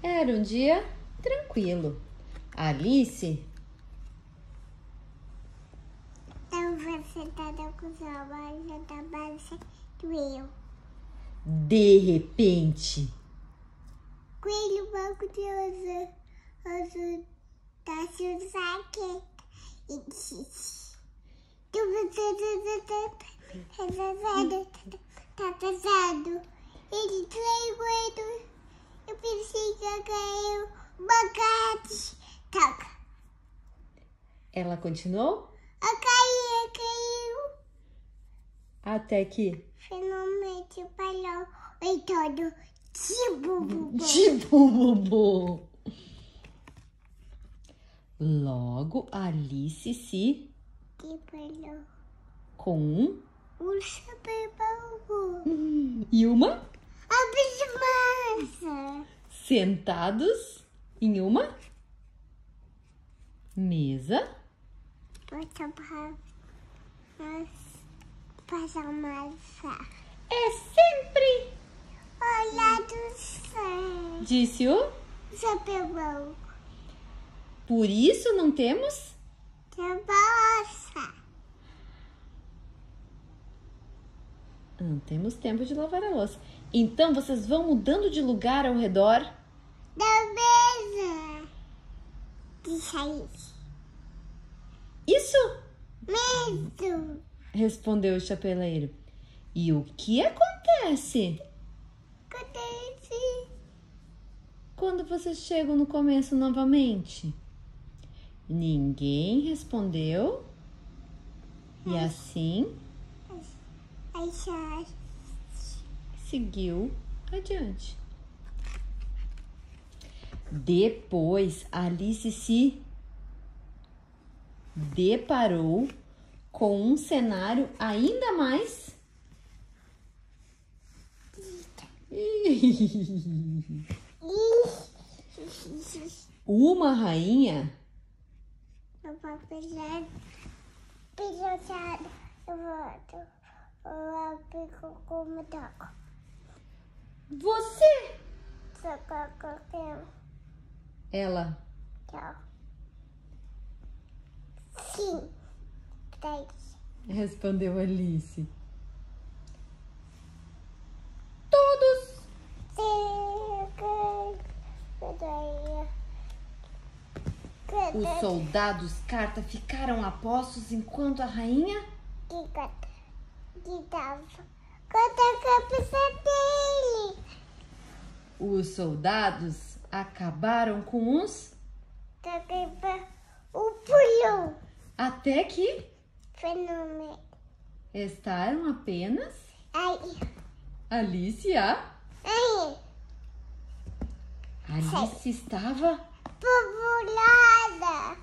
Era um dia tranquilo. Alice estava sentada com os olhos na cabeça do eu. de repente, Coelho banco de azul da sua jaqueta e disse: tá pesado. Ele traiu. Eu pensei que caiu bacate. Toca. ela continuou Caiu. até que Finalmente parou. E todo tipo. tipo bubu. Logo Alice se Parou. com O chapéu balbo. e uma A bismassa. sentados em uma mesa. Passar massa. É sempre, Olha do céu. disse o. Chapéu balbo. Por isso não temos. Não temos tempo de lavar a louça. Então vocês vão mudando de lugar ao redor. Da mesa. De sair. Isso, Medo. respondeu o chapeleiro. E o que acontece Acontece. quando vocês chegam no começo novamente? Ninguém respondeu. E assim Aí seguiu adiante. Depois, Alice se deparou com um cenário ainda mais uma rainha eu vou pisar. Pilotado. Eu volto. Eu pico como toco. Você, Só qualquer. ela Tchau. Sim. 3. respondeu Alice. Todos os soldados Carta ficaram a postos enquanto a rainha Que tava. Conta a cabeça dele. Os soldados acabaram com os O pulo. até que Fenômeno. estaram apenas Aí. Alice e a Aí. Alice estava Populada.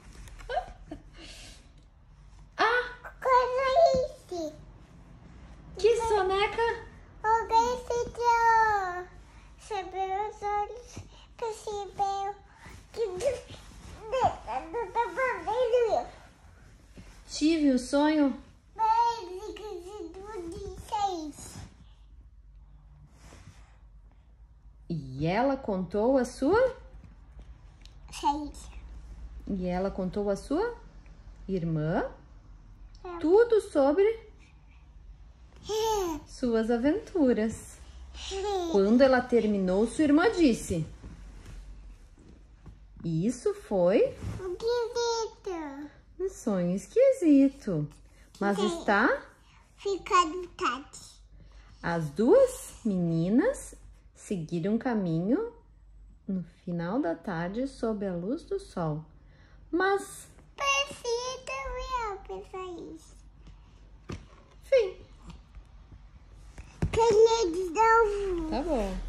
Coisa isso. que soneca Alguém se deu. Saber os olhos. Percebeu que não tá fazendo. tive o sonho Mas que se tu disse. e ela contou a sua 6. irmã tudo sobre suas aventuras. Quando ela terminou, sua irmã disse: isso foi O que dito? um sonho esquisito, mas está. Fica de tarde. As duas meninas seguiram caminho no final da tarde sob a luz do sol. Mas, Pensei também, pensar isso. enfim, Queria de novo. tá bom.